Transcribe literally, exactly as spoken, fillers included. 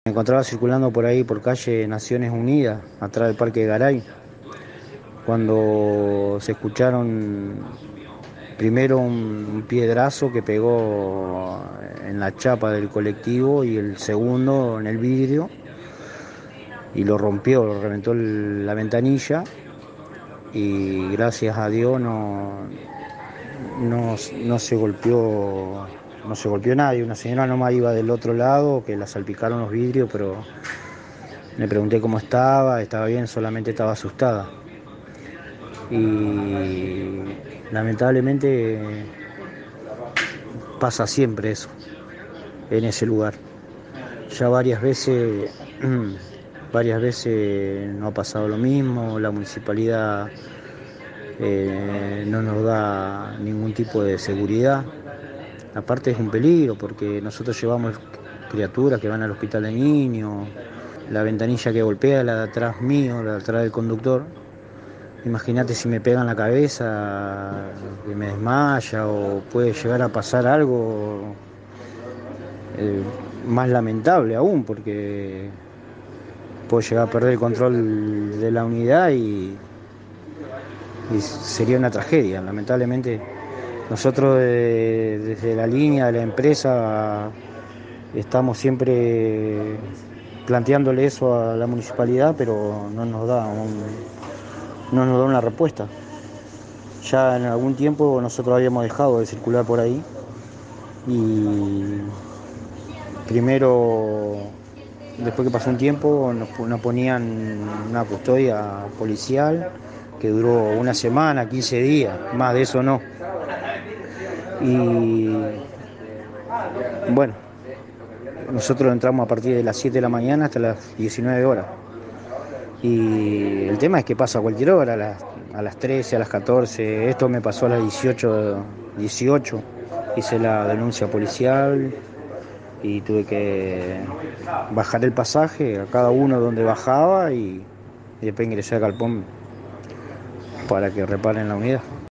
Me encontraba circulando por ahí por calle Naciones Unidas, atrás del Parque de Garay, cuando se escucharon primero un, un piedrazo que pegó en la chapa del colectivo y el segundo en el vidrio y lo rompió, lo reventó el- la ventanilla y gracias a Dios no, no, no se golpeó, no se golpeó nadie. Una señora nomás iba del otro lado que la salpicaron los vidrios, pero le pregunté cómo estaba, estaba bien, solamente estaba asustada. Y lamentablemente pasa siempre eso en ese lugar. Ya varias veces, varias veces no ha pasado lo mismo, la municipalidad eh, no nos da ningún tipo de seguridad. Aparte es un peligro porque nosotros llevamos criaturas que van al hospital de niños, la ventanilla que golpea, la de atrás mío, la de atrás del conductor. Imagínate si me pegan la cabeza, que me desmaya o puede llegar a pasar algo eh, más lamentable aún, porque puedo llegar a perder el control de la unidad y, y sería una tragedia. Lamentablemente nosotros de- desde la línea de la empresa estamos siempre planteándole eso a la municipalidad, pero no nos da un- no nos da una respuesta. Ya en algún tiempo nosotros habíamos dejado de circular por ahí y primero, después que pasó un tiempo, nos, nos ponían una custodia policial que duró una semana, quince días, más de eso no. Y bueno, nosotros entramos a partir de las siete de la mañana hasta las diecinueve horas. Y el tema es que pasa a cualquier hora, a las, a las trece, a las catorce. Esto me pasó a las dieciocho, dieciocho. Hice la denuncia policial y tuve que bajar el pasaje a cada uno donde bajaba y, y después ingresé al galpón para que reparen la unidad.